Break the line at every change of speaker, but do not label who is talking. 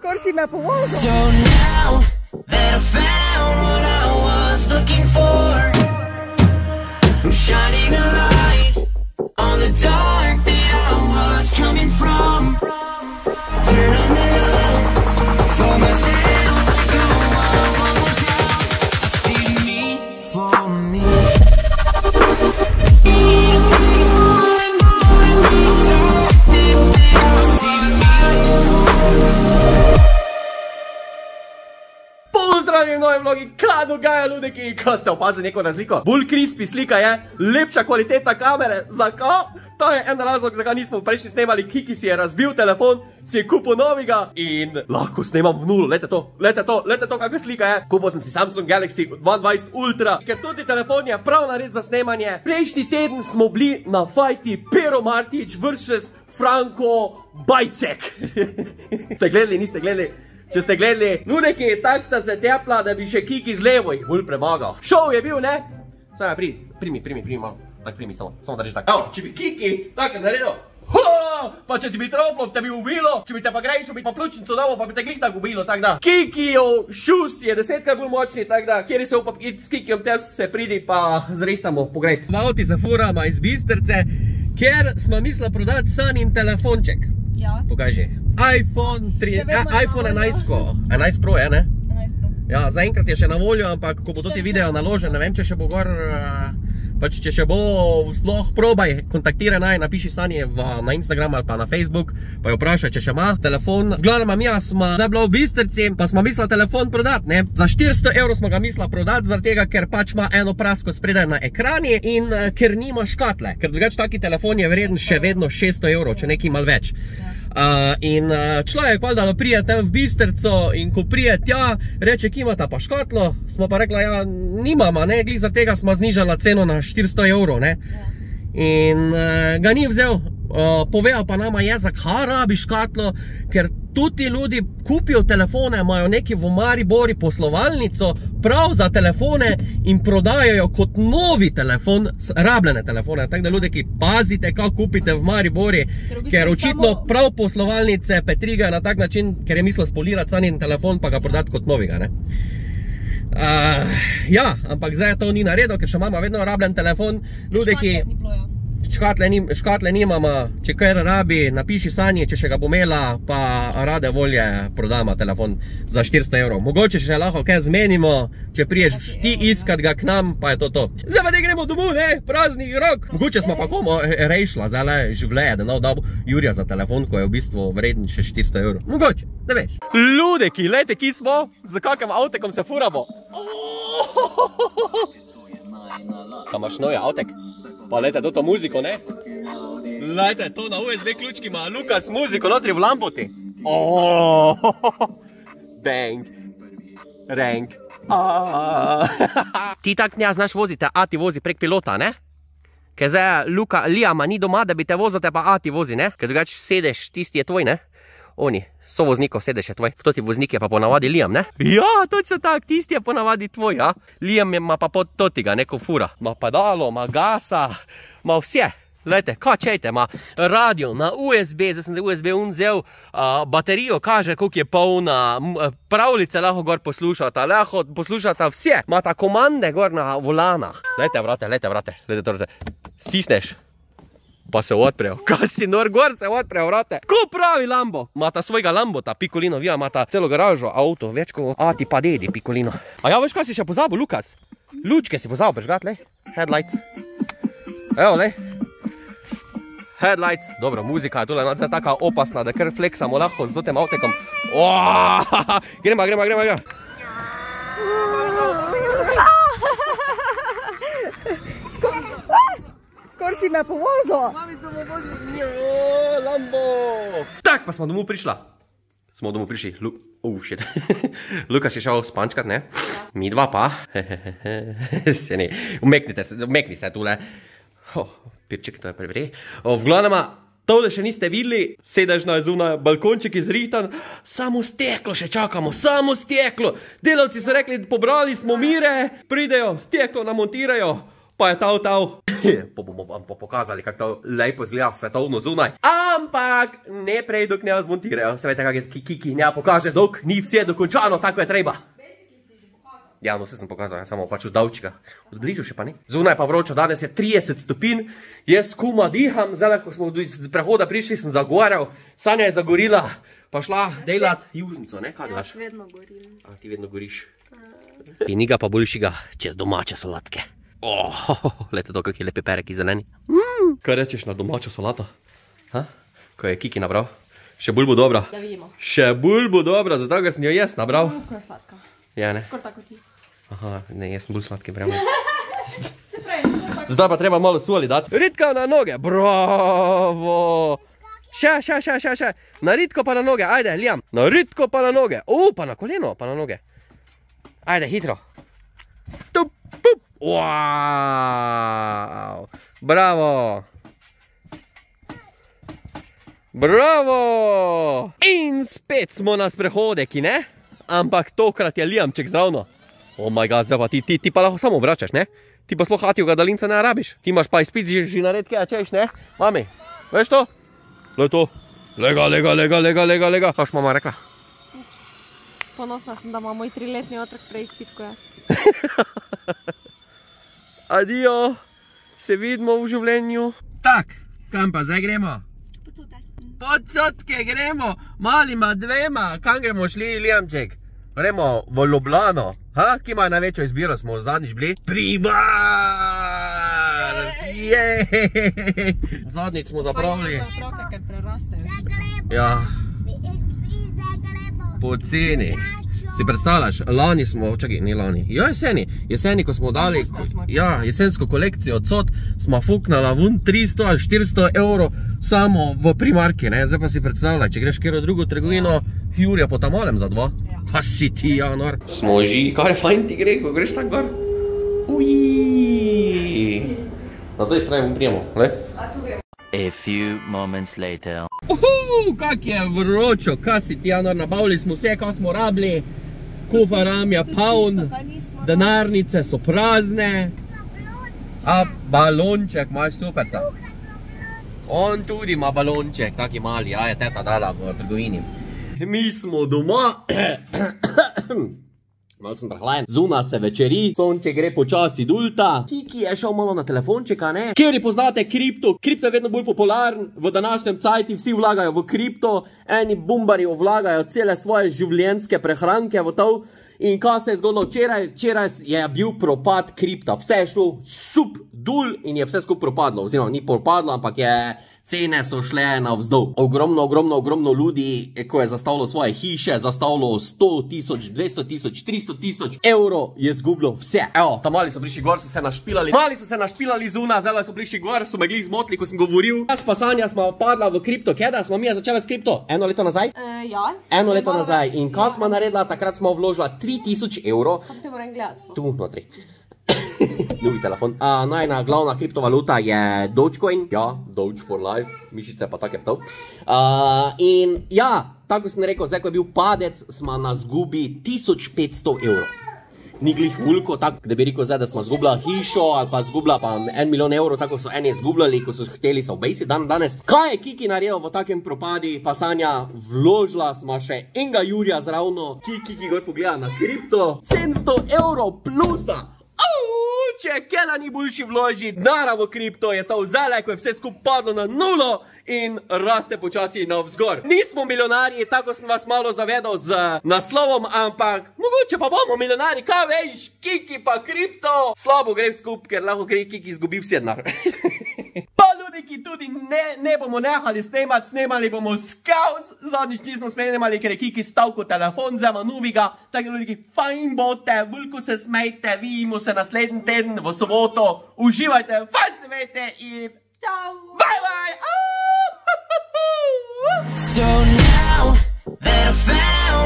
Skor si me povozil.
So now that I found what I was looking for, I'm shining a light on the dark that I was coming from. Turn on the love for myself. Go on one more time. I see me for me.
Pozdravljeni v novem vlogi, kaj dogaja ljudeki, ko ste opazili neko razliko? Bolj crispy slika je, lepša kvaliteta kamere, zakaj? To je en razlog, zakaj nismo prejšnji snemali. Kiki si je razbil telefon, si je kupil novega in lahko snemam v nulo, lete to, kakva slika je. Kupil sem si Samsung Galaxy 22 Ultra, ker tudi telefon je prav nared za snemanje. Prejšnji teden smo bili na fajti Pero Martić vs. Franko Bajcek. Ste gledali, niste gledali? Če ste gledali, ljudeki, tak sta se tepla, da bi še Kiki z levo jih bolj premagal. Šov je bil, ne? Samo primi malo. Tak primi, samo da reči tak. Evo, če bi Kiki tako naredil, pa če ti bi troflo, te bi ubilo, če bi te pa grejšel, bi pa pljučnico dal, pa bi te glih tako ubilo, tak da. Kikijev šus je 10krat bolj močni, tak da, kjer se upam iti s Kikijem, te se pridi pa zrihtamo pogreb. V avti se furamo iz Bistrce, ker smo mislili prodati Sanin telefonček.
Ja.
Pokaži. iPhone 11 Pro je, ne?
11 Pro.
Ja, zaenkrat je še na voljo, ampak ko bo toti video naložen, ne vem, če še bo gor, pač če še bo, sploh probaj, kontaktiraj naj, napiši Sanje na Instagram ali pa na Facebook, pa jo vprašaj, če še ima telefon. V glavnem, mija smo zdaj bila v Bistrci, pa smo mislila telefon prodati, ne? Za 400 € smo ga mislila prodati, zaradi tega, ker pač ima eno prasko spredaj na ekrani in ker nima škatle. Ker drugač taki telefon je vreden še vedno 600 €, če nekaj malo več. In človek valjda prije tam v Bistrco in ko prije tja, reče, ki imata pa škatlo, smo pa rekla, ja, nimama, ne, glih za tega smo znižala ceno na 400 €, ne. In ga ni vzel, povedal pa nama je, zakaj rabi škatlo, ker tudi ljudi kupijo telefone, imajo neki v Maribori poslovalnico prav za telefone in prodajajo kot novi telefon, rabljene telefone. Tako da ljudeki, pazite, kako kupite v Maribori, ker očitno prav poslovalnice petrigajo na tak način, ker je mislil spolirati Sanin telefon, pa ga prodati kot novega, ne. Ja, ampak zdaj to ni naredil, ker še imamo vedno rabljen telefon. Ljudeki, škatle nimamo, če kaj rabi, napiši Sanji, če še ga bo imela, pa rade volje prodamo telefon za 400 €. Mogoče še lahko kaj zmenimo, če priješ ti iskat ga k nam, pa je to. Zdaj pa ne gremo domov, ne, praznih rok. Mogoče smo pa komu rešila, zdaj le življenje, da dal Jurija za telefon, ko je v bistvu vreden še 400 €. Mogoče, ne veš. Ljudeki, lejte, ki smo, za kakem avtekom se furamo. Kaj imaš novi avtek? Pa lejte, to muziko, ne? Lejte, to na USB ključki ima Lukas muziko notri v Lamboti. Bang. Rank. Ti tak nja znaš voziti, a ti vozi prek pilota, ne? Ker zdaj Liama ni doma, da bi te vozite, pa a ti vozi, ne? Ker drugač sedež, tisti je tvoj, ne? Oni, so voznikov, sedež je tvoj. V toti voznik je pa ponavadi Liam, ne? Ja, točno tak, tisti je ponavadi tvoj, ja? Liam ima pa pod totiga neko fura. Ma pedalo, ma gasa, ma vse. Lejte, kaj čejte, ma radio na USB, zdaj sem USB unzel, baterijo kaže, koliko je polna, pravljice lahko gor poslušata, lahko poslušata vse. Mata komande gor na volanah. Lejte, vrate, stisneš. Pa se odprejo. Kaj si nor gor se odprejo, vrate? Ko pravi Lambo? Mata svojega Lambota, Piccolino, vija, mata celo garažo, avto, več kot ati pa dedi, Piccolino. A ja, veš, kaj si še pozabil, Lukas? Lučke si pozabil prežgat, lej. Headlights. Evo, lej. Headlights. Dobro, muzika je tule zdaj taka opasna, da kar fleksamo lahko z tem avtekom. Gremo.
Skor si me povozil.
Mamica me vozi. Lambo. Tak, pa smo domov prišla. Smo domov prišli. Shit. Lukas je šel spančkat, ne? Mi dva pa. Se ne. Umekni se tule. Pirček, to je preveri. V glavnema, tole še niste videli, sedežna je zunaj, balkonček je zrihtan, samo steklo še čakamo, samo steklo. Delavci so rekli, pobrali smo mire, pridejo, steklo namontirajo, pa je tav. Pa bomo vam pokazali, kako to lepo izgleda svetovno zunaj. Ampak ne prej, dok ne zmontirajo. Se vete, kak je Kiki ne pokaže, dok ni vse dokončano, tako je treba. Ja, no, vse sem pokazal, ja, samo pač od davčka. Od bližu še pa ne. Zunaj pa vročo, danes je 30 stopinj. Jaz kuma diham, zdaj, ko smo iz prehoda prišli, sem zagorel. Sanja je zagorila, pa šla delat južnico, ne? Kaj delaš?
Jaz vedno gorim.
A, ti vedno goriš. In njega pa boljšiga čez domače solatke. Lete to, kak je lepe pereki zeleni. Kaj rečeš na domačo solato? Ko je Kiki nabral? Še bolj bo dobra.
Da vidimo.
Še bolj bo dobra, zato ga sem jo jaz nabral.
Ko je sladka.
Ja, ne?
Skor tako ti.
Aha, ne, jaz sem bolj sladki, bremo.
Se pravi,
Zdaj pa treba malo soli dati. Ritka na noge, bravo! Še. Na Ritko pa na noge, ajde, Liam. Na Ritko pa na noge. Pa na koleno pa na noge. Ajde, hitro. Tup, pup. Wow. Bravo. Bravo. In spet smo na sprehodeki, ne? Ampak tokrat je Liamček zravno. Oh my god, zdaj pa ti pa lahko samo obračaš, ne? Ti pa sploh Hatijega daljinca ne rabiš. Ti imaš pa izpit že naredke, a češ, ne? Mami, veš to? Le to. Lega. Kaš mama rekla?
Ponosna sem, da ima moj 3-letni otrok prej izpit ko jaz.
Adijo, se vidimo v življenju. Tak, kam pa zdaj gremo? Podcotke gremo, malima dvema. Kam gremo šli, Liamček? Gremo v Ljubljano. Ki ima največjo izbiro, smo zadnjič bili? Pribar! Zadnjič smo zapravili.
Za otroke, ker prerastejo.
Ja. Poceni. Si predstavljaš, lani smo, čakaj, ni lani, ja jeseni, ko smo dali, ja, jesensko kolekcijo odsot, smo fuknala vun 300 ali 400 evrov samo v Primarki, ne, zdaj pa si predstavljaj, če greš kjero drugo trgovino, Jurija po tamalem za 2, kaj si ti, Janor? Smo že, kaj fajn ti gre, ko greš tak gor? Uiii, na toj strani bom prijemo, le?
A tu gremo.
A few moments later.
Kak je vročo, kaj si ti, Janor, nabavili smo vse, kaj smo rabili. Kufaram je poln, denarnice so prazne. A balonček imaš superca. On tudi ima balonček, taki mali, a je teta dala v trgovini. Mi smo doma. Malo sem prehlajen. Zuna se večeri, sonče gre počasi dulta. Kiki je šel malo na telefončeka, ne? Kjeri poznate kripto? Kripto je vedno bolj popularen. V današnjem cajti vsi vlagajo v kripto. Eni bumbari vlagajo cele svoje življenjske prehranke v to. In kaj se je zgodilo včeraj? Včeraj je bil propad kripta. Vse je šlo sup dul in je vse skupaj propadlo. Oziroma, ni propadlo, ampak cene so šle navzdol. Ogromno ljudi, ko je zastavilo svoje hiše, zastavilo 100 000, 200 000, 300 000 evrov, je zgubilo vse. Evo, tam mali so prišli gor, so se našpilali. Mali so se našpilali zuna, zdaj so prišli gor, so me glih zmotili, ko sem govoril. Jaz pa Sanja smo padla v kripto. Kdaj smo mi začeli s kripto? 1 leto nazaj?
Ja.
1 leto nazaj. In kaj smo naredila? Takrat smo vložila 3000 evrov.
Kako te moram gledati?
Tu, notri. Drugi telefon. Najna glavna kriptovaluta je Dogecoin. Ja, Doge for life. Mišice pa tak je to. In ja, tako sem rekel, zdaj ko je bil padec, smo na zgubi 1500 evrov. Ni glih vulko, tako da bi rekel zdaj, da smo zgubila hišo ali pa zgubila pa 1 milijon evrov, tako so eni zgubljali, ko so hteli se obejsi danes. Kaj je Kiki naredil v takem propadi, pa Sanja, vložila smo še enega Jurija zravno. Kiki gor pogleda na kripto, 700 evrov plusa. Če keda ni boljši vloži denara v kripto, je to vzele, ko je vse skupaj padlo na nulo in raste počasi navzgor. Nismo milijonarji, tako sem vas malo zavedal z naslovom, ampak mogoče pa bomo milijonarji, kaj veš, Kiki pa kripto. Slabo gre skup, ker lahko gre Kiki izgubi vse denar. Pa ljudi, ki tudi ne bomo nehali snemali bomo skaus, zadnjič nismo snemali, ker je Kiki stavko telefon, zema novega, tako ljudi, ki fajn bote, veliko se smejte, vidimo se naslednji teden v soboto, uživajte, fajn se vejte in
Čau!
bye bye!
So now that I found